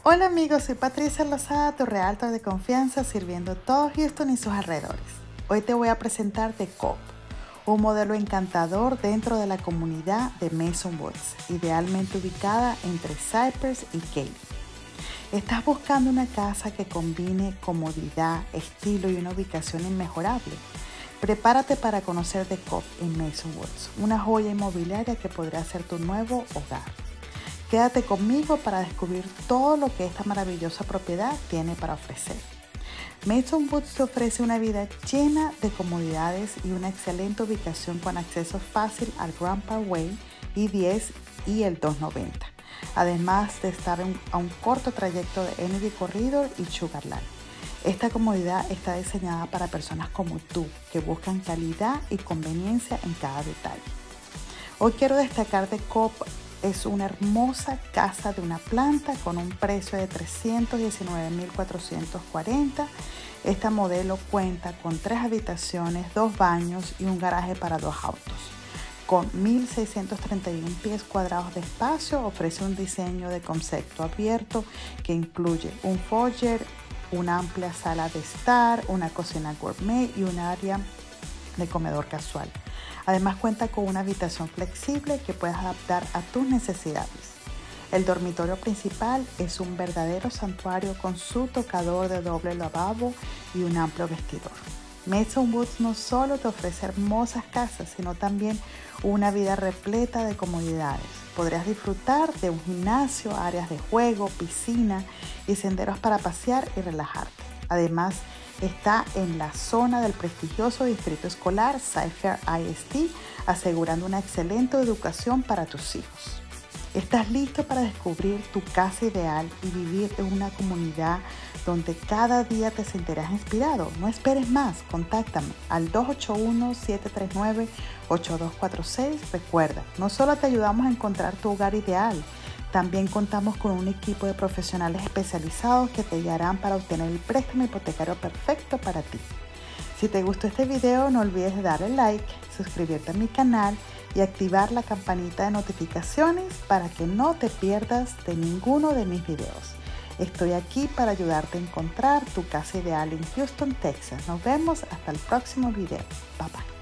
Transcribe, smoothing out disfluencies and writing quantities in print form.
Hola amigos, soy Patricia Lozada, tu realtor de confianza sirviendo todo Houston y sus alrededores. Hoy te voy a presentar The Coop, un modelo encantador dentro de la comunidad de Mason Woods, idealmente ubicada entre Cypress y Katy. ¿Estás buscando una casa que combine comodidad, estilo y una ubicación inmejorable? Prepárate para conocer The Coop en Mason Woods, una joya inmobiliaria que podría ser tu nuevo hogar. Quédate conmigo para descubrir todo lo que esta maravillosa propiedad tiene para ofrecer. Mason Woods te ofrece una vida llena de comodidades y una excelente ubicación con acceso fácil al Grand Parkway I-10 y el 290, además de estar a un corto trayecto de Energy Corridor y Sugar Land. Esta comodidad está diseñada para personas como tú, que buscan calidad y conveniencia en cada detalle. Hoy quiero destacar The Coop. Es una hermosa casa de una planta con un precio de $319,440. Esta modelo cuenta con 3 habitaciones, 2 baños y un garaje para 2 autos. Con 1,631 pies cuadrados de espacio, ofrece un diseño de concepto abierto que incluye un foyer, una amplia sala de estar, una cocina gourmet y un área de comedor casual. Además cuenta con una habitación flexible que puedes adaptar a tus necesidades. El dormitorio principal es un verdadero santuario con su tocador de doble lavabo y un amplio vestidor. Mason Woods no solo te ofrece hermosas casas, sino también una vida repleta de comodidades. Podrás disfrutar de un gimnasio, áreas de juego, piscina y senderos para pasear y relajarte. Además, está en la zona del prestigioso distrito escolar Cy-Fair ISD, asegurando una excelente educación para tus hijos. ¿Estás listo para descubrir tu casa ideal y vivir en una comunidad donde cada día te sentirás inspirado? No esperes más, contáctame al 281-739-8246. Recuerda, no solo te ayudamos a encontrar tu hogar ideal, también contamos con un equipo de profesionales especializados que te guiarán para obtener el préstamo hipotecario perfecto para ti. Si te gustó este video, no olvides de darle like, suscribirte a mi canal y activar la campanita de notificaciones para que no te pierdas de ninguno de mis videos. Estoy aquí para ayudarte a encontrar tu casa ideal en Houston, Texas. Nos vemos hasta el próximo video. Bye bye.